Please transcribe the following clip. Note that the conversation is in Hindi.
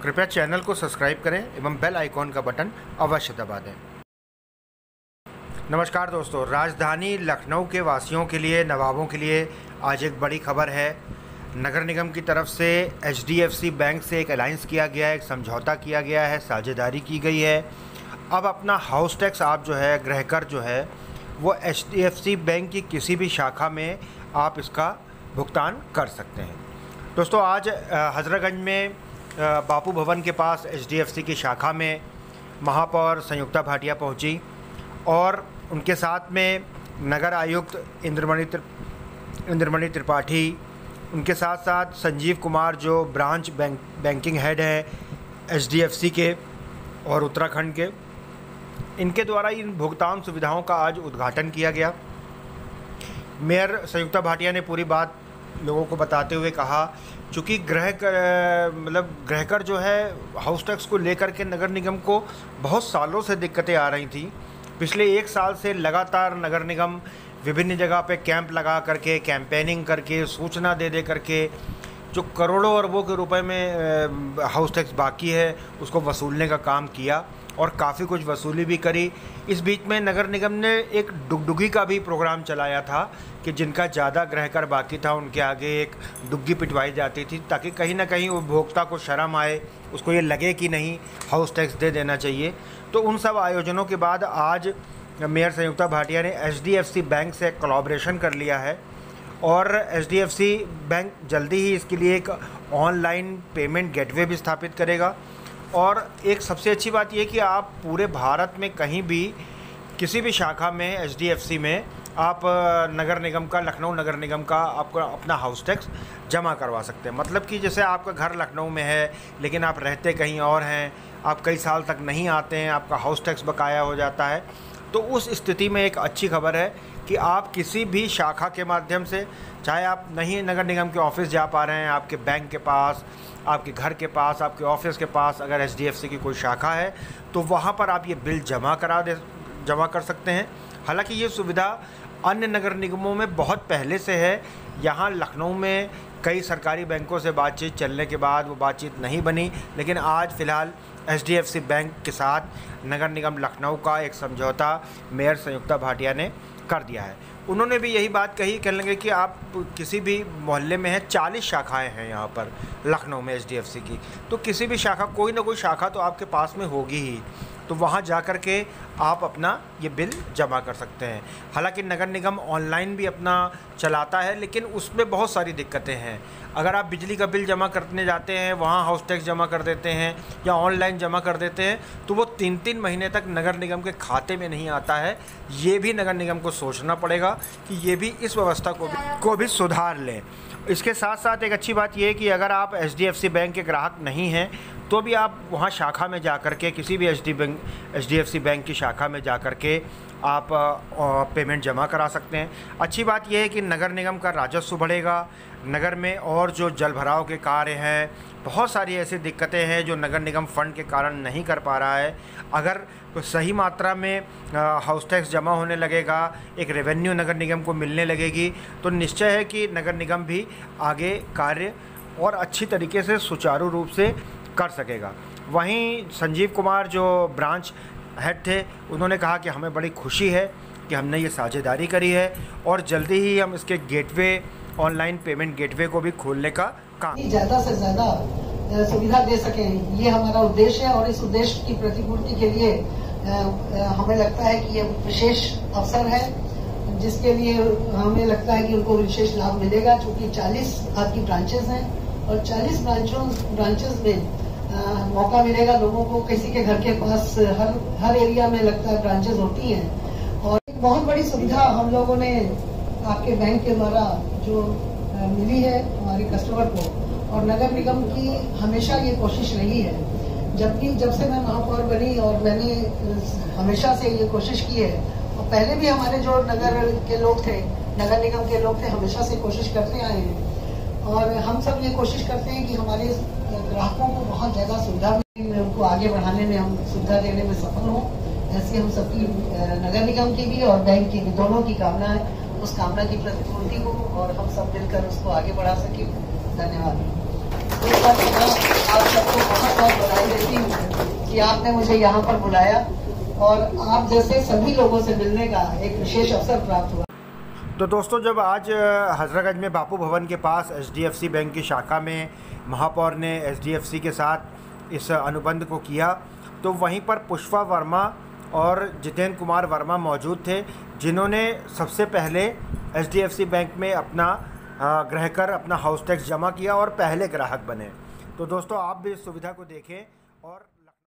कृपया चैनल को सब्सक्राइब करें एवं बेल आइकॉन का बटन अवश्य दबा दें। नमस्कार दोस्तों, राजधानी लखनऊ के वासियों के लिए, नवाबों के लिए आज एक बड़ी खबर है। नगर निगम की तरफ से HDFC बैंक से एक अलायंस किया गया है, एक समझौता किया गया है, साझेदारी की गई है। अब अपना हाउस टैक्स आप जो है, गृहकर जो है, वो HDFC बैंक की किसी भी शाखा में आप इसका भुगतान कर सकते हैं। दोस्तों, आज हजरतगंज में बापू भवन के पास HDFC की शाखा में महापौर संयुक्ता भाटिया पहुंची और उनके साथ में नगर आयुक्त इंद्रमणि त्रिपाठी, उनके साथ साथ संजीव कुमार जो ब्रांच बैंकिंग हेड हैं HDFC के और उत्तराखंड के, इनके द्वारा इन भुगतान सुविधाओं का आज उद्घाटन किया गया। मेयर संयुक्ता भाटिया ने पूरी बात लोगों को बताते हुए कहा, चूँकि गृहकर जो है हाउस टैक्स को लेकर के नगर निगम को बहुत सालों से दिक्कतें आ रही थी। पिछले 1 साल से लगातार नगर निगम विभिन्न जगह पे कैंप लगा करके, कैंपेनिंग करके, सूचना दे करके जो करोड़ों अरबों के रुपए में हाउस टैक्स बाकी है उसको वसूलने का काम किया और काफ़ी कुछ वसूली भी करी। इस बीच में नगर निगम ने एक डुगडुगी का भी प्रोग्राम चलाया था कि जिनका ज़्यादा गृहकर बाकी था उनके आगे एक डुग्गी पिटवाई जाती थी, ताकि कहीं ना कहीं उपभोक्ता को शर्म आए, उसको ये लगे कि नहीं हाउस टैक्स दे देना चाहिए। तो उन सब आयोजनों के बाद आज मेयर संयुक्ता भाटिया ने HDFC बैंक से कोलैबोरेशन कर लिया है और HDFC बैंक जल्दी ही इसके लिए एक ऑनलाइन पेमेंट गेटवे भी स्थापित करेगा। और एक सबसे अच्छी बात यह कि आप पूरे भारत में कहीं भी किसी भी शाखा में HDFC में आप नगर निगम का, लखनऊ नगर निगम का आपको अपना हाउस टैक्स जमा करवा सकते हैं। मतलब कि जैसे आपका घर लखनऊ में है लेकिन आप रहते कहीं और हैं, आप कई साल तक नहीं आते हैं, आपका हाउस टैक्स बकाया हो जाता है, तो उस स्थिति में एक अच्छी खबर है कि आप किसी भी शाखा के माध्यम से, चाहे आप नहीं नगर निगम के ऑफिस जा पा रहे हैं, आपके बैंक के पास, आपके घर के पास, आपके ऑफिस के पास अगर HDFC की कोई शाखा है तो वहाँ पर आप ये बिल जमा कर सकते हैं। हालांकि ये सुविधा अन्य नगर निगमों में बहुत पहले से है। यहाँ लखनऊ में कई सरकारी बैंकों से बातचीत चलने के बाद वो बातचीत नहीं बनी, लेकिन आज फ़िलहाल HDFC बैंक के साथ नगर निगम लखनऊ का एक समझौता मेयर संयुक्ता भाटिया ने कर दिया है। उन्होंने भी यही बात कही, कहने लगे कि आप किसी भी मोहल्ले में हैं, 40 शाखाएं हैं यहाँ पर लखनऊ में HDFC की, तो किसी भी शाखा, कोई ना कोई शाखा तो आपके पास में होगी ही, तो वहाँ जा कर के आप अपना ये बिल जमा कर सकते हैं। हालांकि नगर निगम ऑनलाइन भी अपना चलाता है, लेकिन उसमें बहुत सारी दिक्कतें हैं। अगर आप बिजली का बिल जमा करने जाते हैं, वहाँ हाउस टैक्स जमा कर देते हैं या ऑनलाइन जमा कर देते हैं, तो वो 3-3 महीने तक नगर निगम के खाते में नहीं आता है। ये भी नगर निगम को सोचना पड़ेगा कि ये भी इस व्यवस्था को भी सुधार लें। इसके साथ साथ एक अच्छी बात यह है कि अगर आप HDFC बैंक के ग्राहक नहीं हैं तो भी आप वहाँ शाखा में जा कर के, किसी भी HDFC बैंक की शाखा में जा कर के आप पेमेंट जमा करा सकते हैं। अच्छी बात यह है कि नगर निगम का राजस्व बढ़ेगा। नगर में और जो जल भराव के कार्य हैं, बहुत सारी ऐसी दिक्कतें हैं जो नगर निगम फ़ंड के कारण नहीं कर पा रहा है। अगर सही मात्रा में हाउस टैक्स जमा होने लगेगा, एक रेवेन्यू नगर निगम को मिलने लगेगी, तो निश्चय है कि नगर निगम भी आगे कार्य और अच्छी तरीके से सुचारू रूप से कर सकेगा। वहीं संजीव कुमार जो ब्रांच हेड थे, उन्होंने कहा कि हमें बड़ी खुशी है कि हमने ये साझेदारी करी है और जल्दी ही हम इसके गेटवे, ऑनलाइन पेमेंट गेटवे को भी खोलने का काम ज़्यादा से ज़्यादा सुविधा दे सकें, ये हमारा उद्देश्य है। और इस उद्देश्य की प्रतिपूर्ति के लिए हमें लगता है कि ये विशेष अवसर है, जिसके लिए हमें लगता है कि उनको विशेष लाभ मिलेगा। चूँकि 40 आपकी ब्रांचेस हैं और 40 ब्रांचेस में मौका मिलेगा लोगों को। किसी के घर के पास हर एरिया में लगता है ब्रांचेस होती हैं, और एक बहुत बड़ी सुविधा हम लोगों ने आपके बैंक के द्वारा जो मिली है हमारे कस्टमर को। और नगर निगम की हमेशा ये कोशिश रही है, जब से मैं महापौर बनी और मैंने हमेशा से ये कोशिश की है, और पहले भी हमारे जो नगर के लोग थे, नगर निगम के लोग थे, हमेशा से कोशिश करते आए हैं। और हम सब ये कोशिश करते हैं कि हमारे ग्राहकों को बहुत ज़्यादा सुविधा मिले, उनको आगे बढ़ाने में हम सुविधा देने में सफल हों। ऐसी हम सबकी नगर निगम की भी और बैंक की भी, दोनों की कामना है। उस कामना की प्रतिपूर्ति हो और हम सब मिलकर उसको आगे बढ़ा सकें। धन्यवाद। एक बार आप सबको बहुत बहुत कि आपने मुझे यहाँ पर बुलाया और आप जैसे सभी लोगों से मिलने का एक विशेष अवसर प्राप्त हुआ। तो दोस्तों, जब आज हजरतगंज में बापू भवन के पास HDFC बैंक की शाखा में महापौर ने HDFC के साथ इस अनुबंध को किया, तो वहीं पर पुष्पा वर्मा और जितेंद्र कुमार वर्मा मौजूद थे, जिन्होंने सबसे पहले HDFC बैंक में अपना ग्रह कर अपना हाउस टैक्स जमा किया और पहले ग्राहक बने। तो दोस्तों, आप भी इस सुविधा को देखें और